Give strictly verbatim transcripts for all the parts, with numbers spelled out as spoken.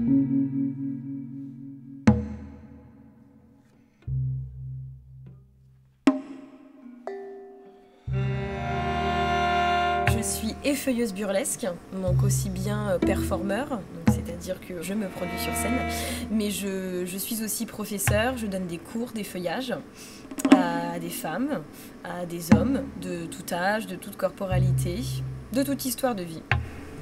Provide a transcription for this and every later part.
Je suis effeuilleuse burlesque, donc aussi bien performeur, c'est-à-dire que je me produis sur scène, mais je, je suis aussi professeure, je donne des cours d'effeuillage à des femmes, à des hommes de tout âge, de toute corporalité, de toute histoire de vie.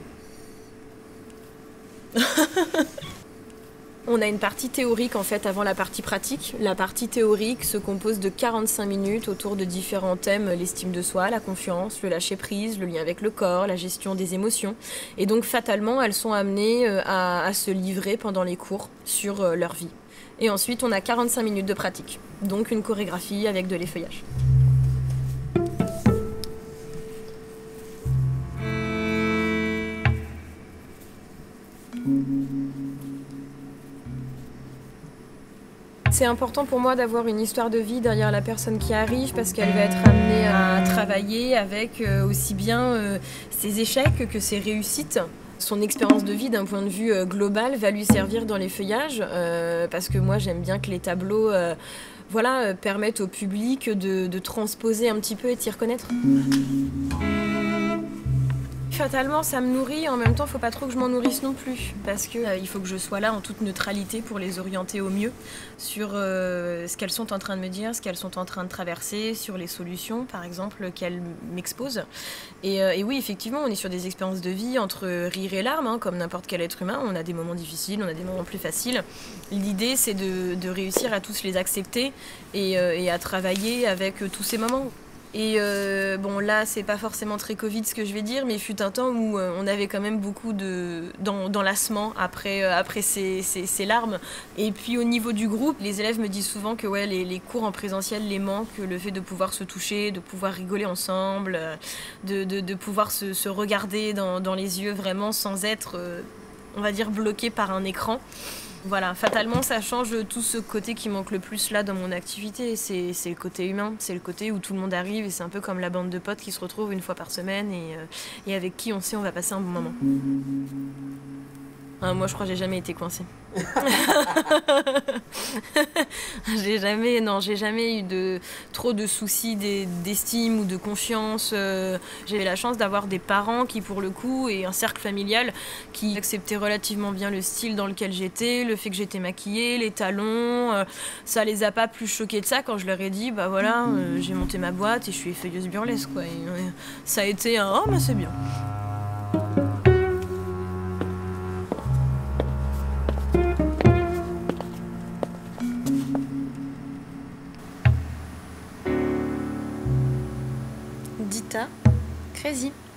On a une partie théorique en fait avant la partie pratique. La partie théorique se compose de quarante-cinq minutes autour de différents thèmes, l'estime de soi, la confiance, le lâcher prise, le lien avec le corps, la gestion des émotions. Et donc fatalement, elles sont amenées à, à se livrer pendant les cours sur leur vie. Et ensuite, on a quarante-cinq minutes de pratique, donc une chorégraphie avec de l'effeuillage. C'est important pour moi d'avoir une histoire de vie derrière la personne qui arrive parce qu'elle va être amenée à travailler avec aussi bien ses échecs que ses réussites. Son expérience de vie d'un point de vue global va lui servir dans l'effeuillage euh, parce que moi j'aime bien que les tableaux euh, voilà, permettent au public de, de transposer un petit peu et de s'y reconnaître. Fatalement, ça me nourrit, en même temps, il ne faut pas trop que je m'en nourrisse non plus, parce qu'il euh, faut que je sois là en toute neutralité pour les orienter au mieux sur euh, ce qu'elles sont en train de me dire, ce qu'elles sont en train de traverser, sur les solutions, par exemple, qu'elles m'exposent. Et, euh, et oui, effectivement, on est sur des expériences de vie entre rire et larmes, hein, comme n'importe quel être humain. On a des moments difficiles, on a des moments plus faciles. L'idée, c'est de, de réussir à tous les accepter et, euh, et à travailler avec euh, tous ces moments. Et euh, bon là c'est pas forcément très Covid ce que je vais dire, mais il fut un temps où euh, on avait quand même beaucoup de d'enlacement après, euh, après ces, ces, ces larmes. Et puis au niveau du groupe, les élèves me disent souvent que ouais, les, les cours en présentiel les manquent, le fait de pouvoir se toucher, de pouvoir rigoler ensemble, de, de, de pouvoir se, se regarder dans, dans les yeux vraiment sans être, euh, on va dire, bloqué par un écran. Voilà, fatalement, ça change tout ce côté qui manque le plus là dans mon activité. C'est le côté humain, c'est le côté où tout le monde arrive et c'est un peu comme la bande de potes qui se retrouvent une fois par semaine et, euh, et avec qui on sait on va passer un bon moment. Ah, moi, je crois que j'ai jamais été coincée. j'ai jamais, non, j'ai jamais eu de, trop de soucis d'estime ou de confiance. Euh, j'ai eu la chance d'avoir des parents qui, pour le coup, et un cercle familial qui acceptaient relativement bien le style dans lequel j'étais, le fait que j'étais maquillée, les talons. Euh, ça les a pas plus choqués de ça quand je leur ai dit, bah voilà, euh, j'ai monté ma boîte et je suis effeuilleuse burlesque, quoi. Et, euh, ça a été un, oh, bah c'est bien. Dita Crazy.